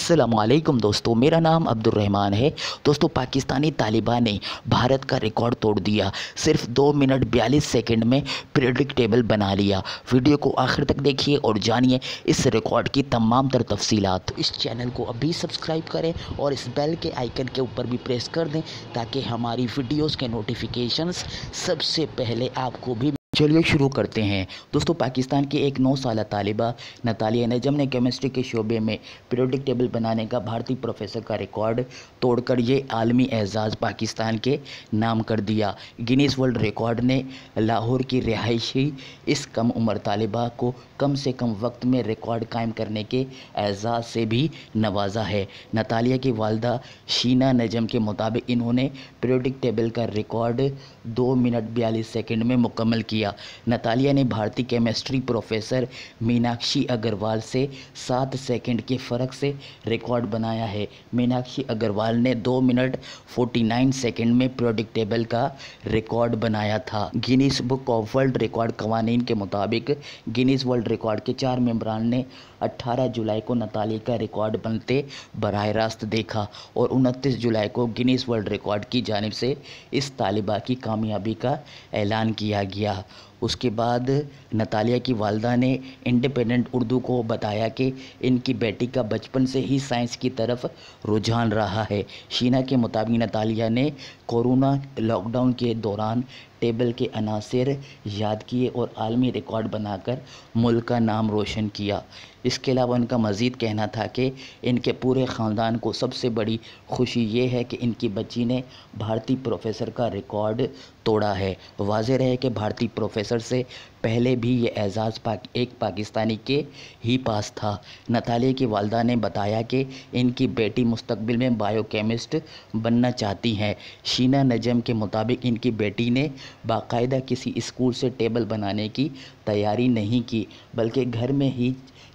अस्सलामुअलैकुम दोस्तों, मेरा नाम अब्दुर्रहमान है। दोस्तों, पाकिस्तानी तालिबान ने भारत का रिकॉर्ड तोड़ दिया। सिर्फ 2 मिनट 42 सेकंड में पीरियडिक टेबल बना लिया। वीडियो को आखिर तक देखिए और जानिए इस रिकॉर्ड की तमाम तर तफसीलात। इस चैनल को अभी सब्सक्राइब करें और इस बेल के आइकन के ऊपर भी प्रेस कर दें ताकि हमारी वीडियोज़ के नोटिफिकेशंस सबसे पहले आपको भी। चलिए शुरू करते हैं। दोस्तों, पाकिस्तान की एक 9 साला तालिबा नतालिया नजम ने केमिस्ट्री के शोबे में पीरियडिक टेबल बनाने का भारतीय प्रोफेसर का रिकॉर्ड तोड़कर ये आलमी एजाज़ पाकिस्तान के नाम कर दिया। गिनीज वर्ल्ड रिकॉर्ड ने लाहौर की रिहायशी इस कम उम्र तालिबा को कम से कम वक्त में रिकॉर्ड कायम करने के एजाज़ से भी नवाजा है। नतालिया की वालदा शीना नजम के मुताबिक इन्होंने पीरियडिक टेबल का रिकॉर्ड 2 मिनट 42 सेकंड में मुकम्मल किया। नतालिया ने भारतीय केमिस्ट्री प्रोफेसर मीनाक्षी अग्रवाल से 7 सेकंड के फ़र्क से रिकॉर्ड बनाया है। मीनाक्षी अग्रवाल ने 2 मिनट 49 सेकंड में पीरियडिक टेबल का रिकॉर्ड बनाया था। Guinness Book of World Record कवानीन के मुताबिक गिनीज वर्ल्ड रिकॉर्ड के 4 मेंबरान ने 18 जुलाई को नतालिया का रिकॉर्ड बनते बराह रास्त देखा और 29 जुलाई को गिनीज वर्ल्ड रिकॉर्ड की जानिब से इस तालिबा की कामयाबी का ऐलान किया गया। उसके बाद नतालिया की वालदा ने इंडिपेंडेंट उर्दू को बताया कि इनकी बेटी का बचपन से ही साइंस की तरफ रुझान रहा है। शीना के मुताबिक नतालिया ने कोरोना लॉकडाउन के दौरान टेबल के अनासिर याद किए और आलमी रिकॉर्ड बनाकर मुल्क का नाम रोशन किया। इसके अलावा उनका मज़ीद कहना था कि इनके पूरे ख़ानदान को सबसे बड़ी खुशी ये है कि इनकी बच्ची ने भारतीय प्रोफेसर का रिकॉर्ड तोड़ा है। वाज़ेह रहे कि भारतीय प्रोफेसर से पहले भी ये एजाज़ एक पाकिस्तानी के ही पास था। नतालिया की वालदा ने बताया कि इनकी बेटी मुस्तकबिल में बायोकेमिस्ट बनना चाहती हैं। शीना नजम के मुताबिक इनकी बेटी ने बाकायदा किसी स्कूल से टेबल बनाने की तैयारी नहीं की बल्कि घर में ही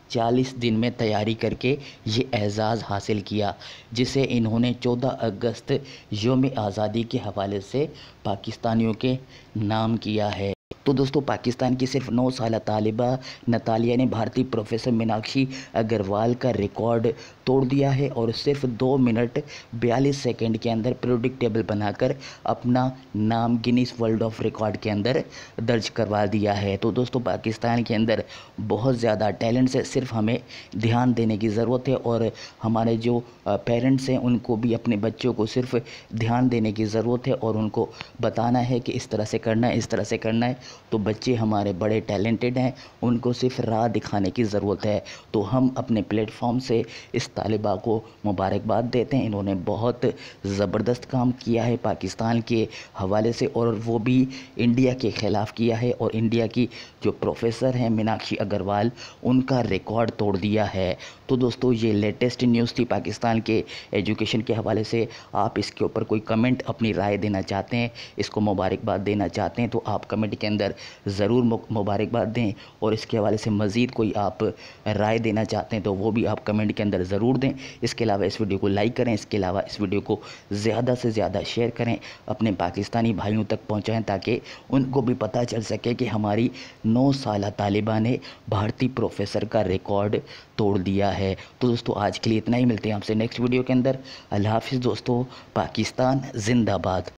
40 दिन में तैयारी करके ये एजाज़ हासिल किया, जिसे इन्होंने 14 अगस्त यौम आज़ादी के हवाले से पाकिस्तानियों के नाम किया है। तो दोस्तों, पाकिस्तान की सिर्फ 9 साला तालिबा नतालिया ने भारतीय प्रोफेसर मीनाक्षी अग्रवाल का रिकॉर्ड तोड़ दिया है और सिर्फ 2 मिनट 42 सेकंड के अंदर पीरियडिक टेबल बनाकर अपना नाम गिनीज वर्ल्ड ऑफ रिकॉर्ड के अंदर दर्ज करवा दिया है। तो दोस्तों, पाकिस्तान के अंदर बहुत ज़्यादा टैलेंट्स है, सिर्फ हमें ध्यान देने की ज़रूरत है और हमारे जो पेरेंट्स हैं उनको भी अपने बच्चों को सिर्फ ध्यान देने की ज़रूरत है और उनको बताना है कि इस तरह से करना है, इस तरह से करना है। तो बच्चे हमारे बड़े टैलेंटेड हैं, उनको सिर्फ राह दिखाने की ज़रूरत है। तो हम अपने प्लेटफॉर्म से इस तालिबा को मुबारकबाद देते हैं। इन्होंने बहुत ज़बरदस्त काम किया है पाकिस्तान के हवाले से और वो भी इंडिया के ख़िलाफ़ किया है और इंडिया की जो प्रोफेसर हैं मीनाक्षी अग्रवाल, उनका रिकॉर्ड तोड़ दिया है। तो दोस्तों, ये लेटेस्ट न्यूज़ थी पाकिस्तान के एजुकेशन के हवाले से। आप इसके ऊपर कोई कमेंट अपनी राय देना चाहते हैं, इसको मुबारकबाद देना चाहते हैं तो आप कमेंट के अंदर ज़रूर मुबारकबाद दें और इसके हवाले से मज़ीद कोई आप राय देना चाहते हैं तो वो भी आप कमेंट के अंदर ज़रूर दें। इसके अलावा इस वीडियो को लाइक करें, इसके अलावा इस वीडियो को ज़्यादा से ज़्यादा शेयर करें, अपने पाकिस्तानी भाइयों तक पहुँचाएँ ताकि उनको भी पता चल सके कि हमारी 9 साला तालिबा ने भारतीय प्रोफेसर का रिकॉर्ड तोड़ दिया है। तो दोस्तों, आज के लिए इतना ही। मिलते हैं आपसे नेक्स्ट वीडियो के अंदर। अल्लाह हाफ़िज़ दोस्तों। पाकिस्तान ज़िंदाबाद।